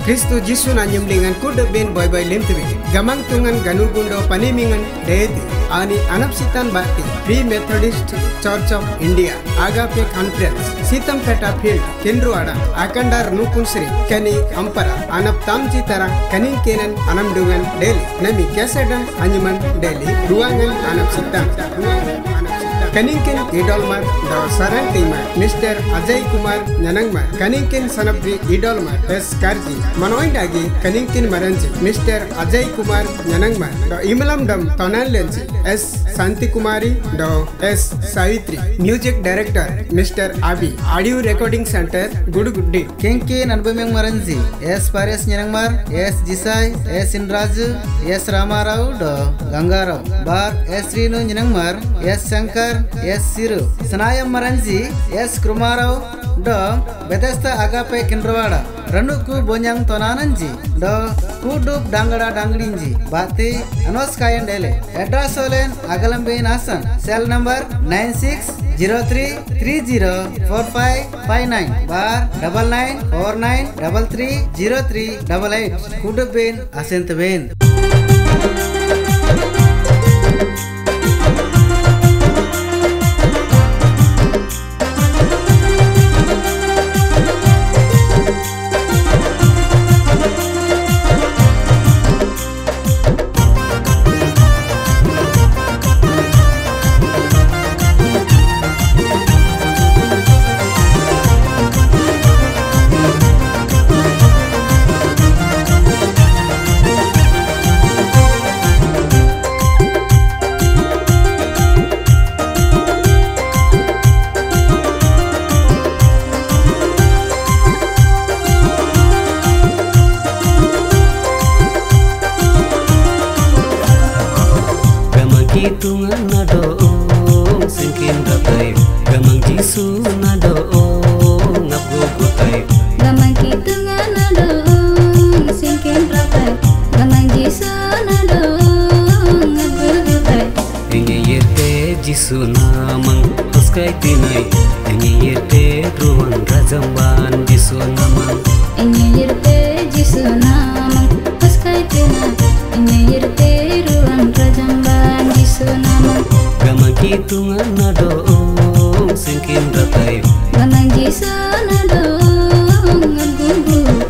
Kristo Jisu na nyumlingan kuda ben boy limtwi. Gamang tungan ganugundo panimingan deeti. Ani anabsittan bakti Free Methodist Church of India Agape Conference Sitampeta Field Kinruada Akandar Nukunsri Kani Ampara Anap Tamji Tara Kanin Kenan Anamdungan Delhi Nami Kasadan Anyuman Delhi Ruangan Anabsittan Kaninkin Idolmar the Sarantima Mr. Ajay Kumar Nyanangmar Kaninkin Sanabri Idolmar S. Karji Manoindagi Kaninkin Maranji Mr. Ajay Kumar Nyanangmar the Imalam Dam Tonan Lenji S. Santi Kumari the S. Savitri Music Director Mr. ABHI Audio Recording Center Guduguddi Kinkin Anbumeng Maranji S. Pares Nyanangmar S. Jisai S. Indraju S. Ramarao the Gangarao Bar S. Rinu Nyanangmar S. Shankar S. Siru Sanayam Maranji S. KURMARAO do Bethesda Agape Kinrawada Ranuku Bonyang Tonananji do Kudub Dangada Danglinji Bati Anos Kayan Dele Address Solen Agalambin Hassan Cell number 9603304559 bar 9949330388 Kudub Ben Asent Ben Hitungan nado singkin datai gamang Jisu nado ngabugutai gamang hitungan nado singkin datai gamang Jisu nado ngabugutai enye yerte Jisu namang paskai tinai enye yerte ruang rajamban Jisu namang enye yerte Jisu namang paskai tinai enye yerte ruang rajamban gamang hitungan nado singkin datai gamang Jisu nado ngagugutai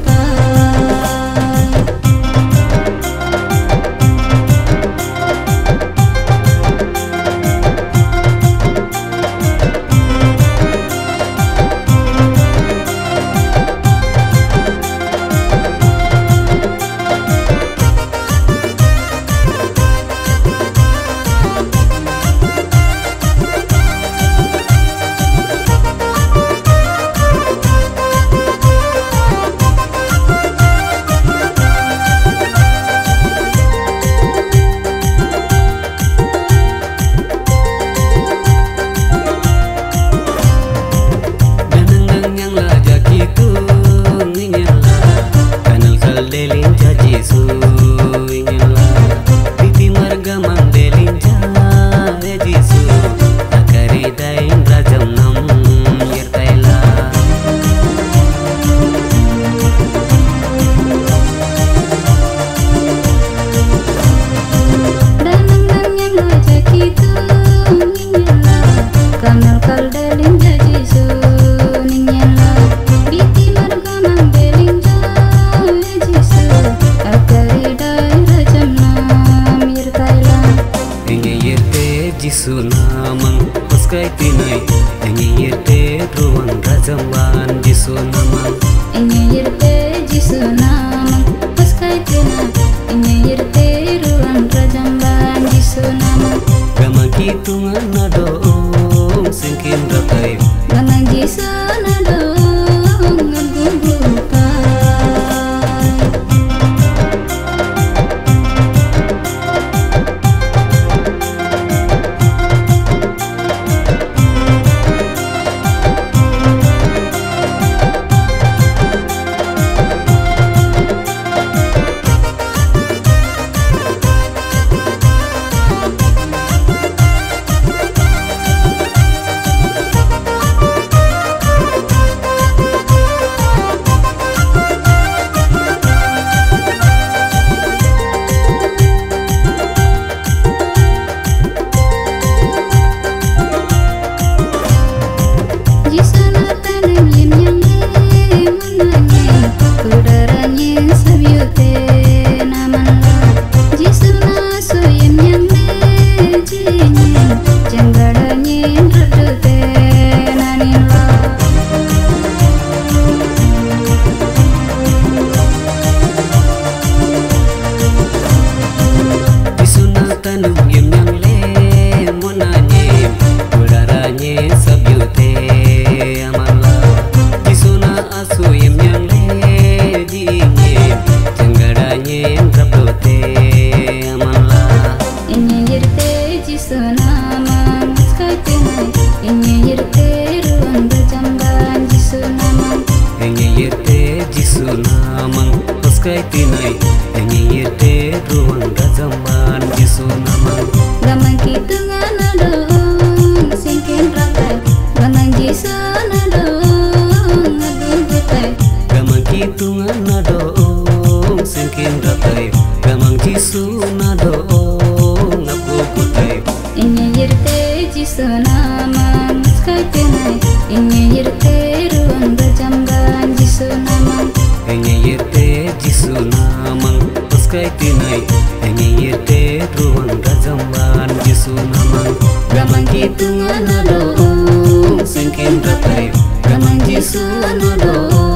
te Jisu namang paskai tinai Enyi te ruang razamban Jisu namang Gamang kitungan adong singkin rakai Gamang Jisu nadong agugutai Gamang kitungan adong singkin rakai Gamang Jisu nadong agugutai Inyirte Jisu namang paskai tinai Inyirte ruang razamban Jisu namang Enyi te Jisu namang paskai tinai Enyi te ruang razamban Jisu namang Gamang kitungan adong singkin rakai Gamang Jisu nadong